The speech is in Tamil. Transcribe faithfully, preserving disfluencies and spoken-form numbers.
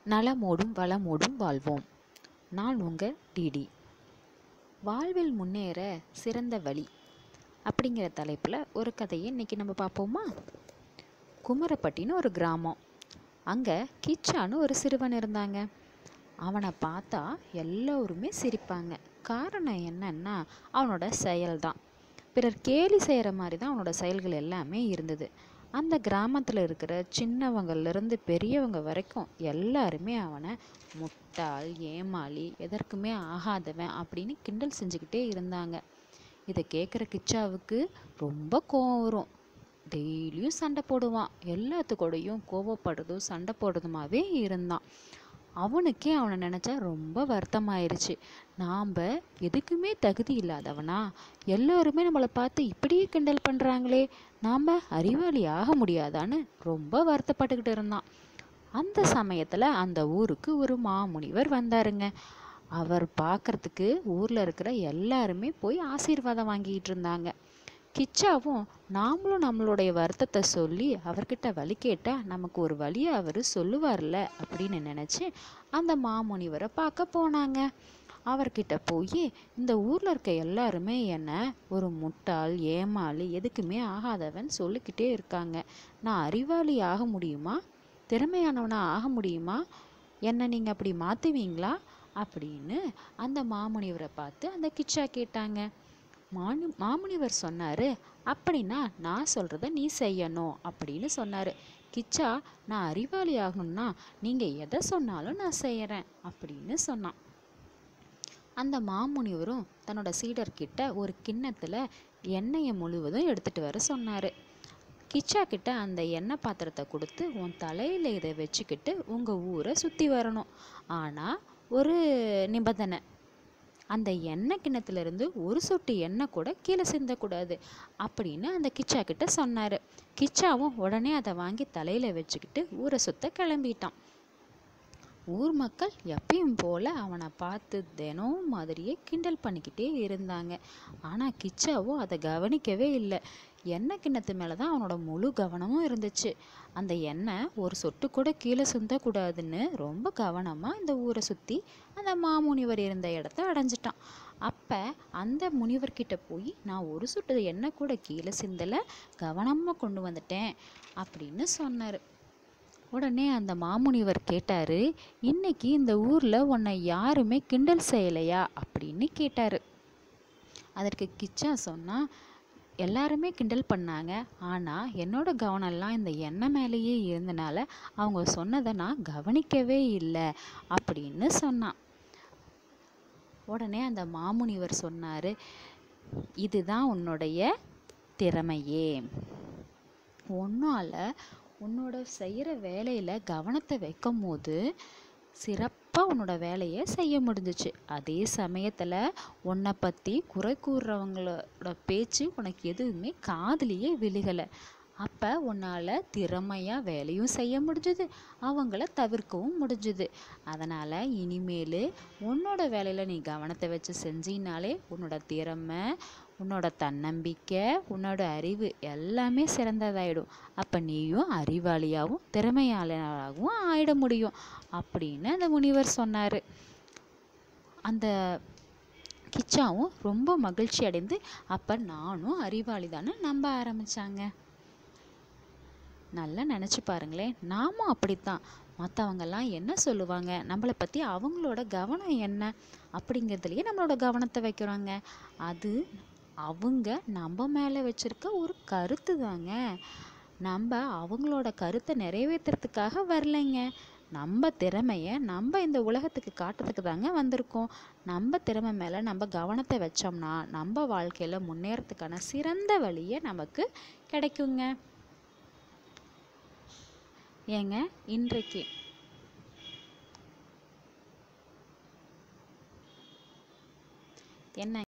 நலமோடும் வளமோடும் வாழ்வோம். நான் உங்கள் டிடி. வாழ்வில் முன்னேற சிறந்த வழி அப்படிங்கிற தலைப்பில் ஒரு கதையை இன்றைக்கி நம்ம பார்ப்போமா? குமரப்பட்டின்னு ஒரு கிராமம். அங்கே கிச்சான்னு ஒரு சிறுவன் இருந்தாங்க. அவனை பார்த்தா எல்லோருமே சிரிப்பாங்க. காரணம் என்னன்னா அவனோட செயல்தான். பிறர் கேலி செய்கிற மாதிரி தான் அவனோட செயல்கள் எல்லாமே இருந்தது. அந்த கிராமத்தில் இருக்கிற சின்னவங்கள்லேருந்து பெரியவங்க வரைக்கும் எல்லாருமே அவனை முட்டாள், ஏமாளி, எதற்குமே ஆகாதவன் அப்படின்னு கிண்டல் செஞ்சுக்கிட்டே இருந்தாங்க. இதை கேட்குற கிச்சாவுக்கு ரொம்ப கோவம் வரும். டெய்லியும் சண்டை போடுவான். எல்லாத்துக்கூடையும் கோவப்படுறதும் சண்டை போடுறதுமாவே இருந்தான். அவனுக்கே அவனை நினச்சா ரொம்ப வருத்தமாயிருச்சு. நாம் எதுக்குமே தகுதி இல்லாதவனா? எல்லோருமே நம்மளை பார்த்து இப்படியே கிண்டல் பண்ணுறாங்களே, நாம் அறிவாளி ஆக முடியாதான்னு ரொம்ப வருத்தப்பட்டுக்கிட்டு இருந்தான். அந்த சமயத்தில் அந்த ஊருக்கு ஒரு மாமுனிவர் வந்தாருங்க. அவர் பார்க்குறதுக்கு ஊரில் இருக்கிற எல்லாருமே போய் ஆசீர்வாதம் வாங்கிட்டு இருந்தாங்க. கிச்சாவும் நாமளும் நம்மளுடைய வருத்தத்தை சொல்லி அவர்கிட்ட வழி கேட்டால் நமக்கு ஒரு வழியை அவர் சொல்லுவார்ல அப்படின்னு நினச்சி அந்த மாமுனிவரை பார்க்க போனாங்க. அவர்கிட்ட போய், இந்த ஊரில் இருக்க எல்லாருமே என்னை ஒரு முட்டாள், ஏமாளி, எதுக்குமே ஆகாதவன் சொல்லிக்கிட்டே இருக்காங்க. நான் அறிவாளி ஆக முடியுமா? திறமையானவனா ஆக முடியுமா? என்னை நீங்கள் அப்படி மாற்றுவீங்களா அப்படின்னு அந்த மாமுனிவரை பார்த்து அந்த கிச்சா கேட்டாங்க. மானு மாமுனிவர் சொன்னார், அப்படின்னா நான் சொல்கிறத நீ செய்யணும் அப்படின்னு சொன்னார். கிச்சா, நான் அறிவாளி ஆகணும்னா நீங்கள் எதை சொன்னாலும் நான் செய்கிறேன் அப்படின்னு சொன்னான். அந்த மாமுனிவரும் தன்னோட சீடர்கிட்ட ஒரு கிண்ணத்தில் எண்ணெயை முழுவதும் எடுத்துகிட்டு வர சொன்னார். கிச்சா கிட்ட அந்த எண்ணெய் பாத்திரத்தை கொடுத்து, உன் தலையில் இதை வச்சுக்கிட்டு உங்கள் ஊரை சுற்றி வரணும். ஆனால் ஒரு நிபந்தனை, அந்த எண்ணெய் கிண்ணத்துலேருந்து ஒரு சொட்டு எண்ணெய் கூட கீழே சிந்தக்கூடாது அப்படின்னு அந்த கிச்சா கிட்ட சொன்னார். கிச்சாவும் உடனே அதை வாங்கி தலையில் வச்சுக்கிட்டு ஊரை சுத்த கிளம்பிட்டான். ஊர் மக்கள் எப்பயும் போல் அவனை பார்த்து தினம் மாதிரியே கிண்டல் பண்ணிக்கிட்டே இருந்தாங்க. ஆனால் கிச்சாவும் அதை கவனிக்கவே இல்லை. எண்ணெய் கிண்ணத்து மேலே தான் அவனோட முழு கவனமும் இருந்துச்சு. அந்த எண்ணெய் ஒரு சொட்டு கூட கீழே சிந்தக்கூடாதுன்னு ரொம்ப கவனமாக இந்த ஊரை சுற்றி அந்த மாமுனிவர் இருந்த இடத்த அடைஞ்சிட்டான். அப்போ அந்த முனிவர்கிட்ட போய், நான் ஒரு சொட்டு எண்ணெய் கூட கீழே சிந்தலை, கவனமாக கொண்டு வந்துட்டேன் அப்படின்னு சொன்னார். உடனே அந்த மாமுனிவர் கேட்டார், இன்னைக்கு இந்த ஊரில் உன்னை யாருமே கிண்டல் செய்யலையா அப்படின்னு கேட்டார். அதற்கு கிச்சா சொன்னால், எல்லாருமே கிண்டல் பண்ணாங்க, ஆனால் என்னோட கவனம்லாம் இந்த எண்ணெய் மேலேயே இருந்தனால அவங்க சொன்னதை நான் கவனிக்கவே இல்லை அப்படின்னு சொன்னான். உடனே அந்த மாமுனிவர் சொன்னார், இதுதான் உன்னுடைய திறமையே. உன்னால் உன்னோட செய்கிற வேலையில் கவனத்தை வைக்கும் போது சிறப்பாக உன்னோட வேலையை செய்ய முடிஞ்சிச்சு. அதே சமயத்தில் உன்னை பற்றி குறை கூறுறவங்களோட பேச்சு உனக்கு எதுவுமே காதுலேயே விழுகலை. அப்போ உன்னால் திறமையாக வேலையும் செய்ய முடிஞ்சுது, அவங்கள தவிர்க்கவும் முடிஞ்சுது. அதனால் இனிமேல் உன்னோட வேலையில் நீ கவனத்தை வச்சு செஞ்சினாலே உன்னோட திறமை, உன்னோட தன்னம்பிக்கை, உன்னோட அறிவு எல்லாமே சிறந்ததாயிடும். அப்போ நீயும் அறிவாளியாகவும் திறமையாளராகவும் ஆயிட முடியும் அப்படின்னு அந்த முனிவர் சொன்னார். அந்த கிச்சாவும் ரொம்ப மகிழ்ச்சி அடைந்து, அப்போ நானும் அறிவாளி தானே நம்ப ஆரம்பித்தாங்க. நல்லா நினச்சி பாருங்களேன், நாமும் அப்படித்தான். மற்றவங்கெல்லாம் என்ன சொல்லுவாங்க, நம்மளை பற்றி அவங்களோட கவனம் என்ன அப்படிங்கிறதுலையே நம்மளோட கவனத்தை வைக்கிறாங்க. அது அவங்க நம்ம மேலே வச்சுருக்க ஒரு கருத்து தாங்க. நம்ம அவங்களோட கருத்தை நிறைவேற்றுறதுக்காக வரலைங்க. நம்ம திறமையை நம்ம இந்த உலகத்துக்கு காட்டுறதுக்கு தாங்க வந்திருக்கோம். நம்ம திறமை மேலே நம்ம கவனத்தை வச்சோம்னா நம்ம வாழ்க்கையில் முன்னேறத்துக்கான சிறந்த வழியை நமக்கு கிடைக்குங்க. ஏங்க, இன்றைக்கு என்ன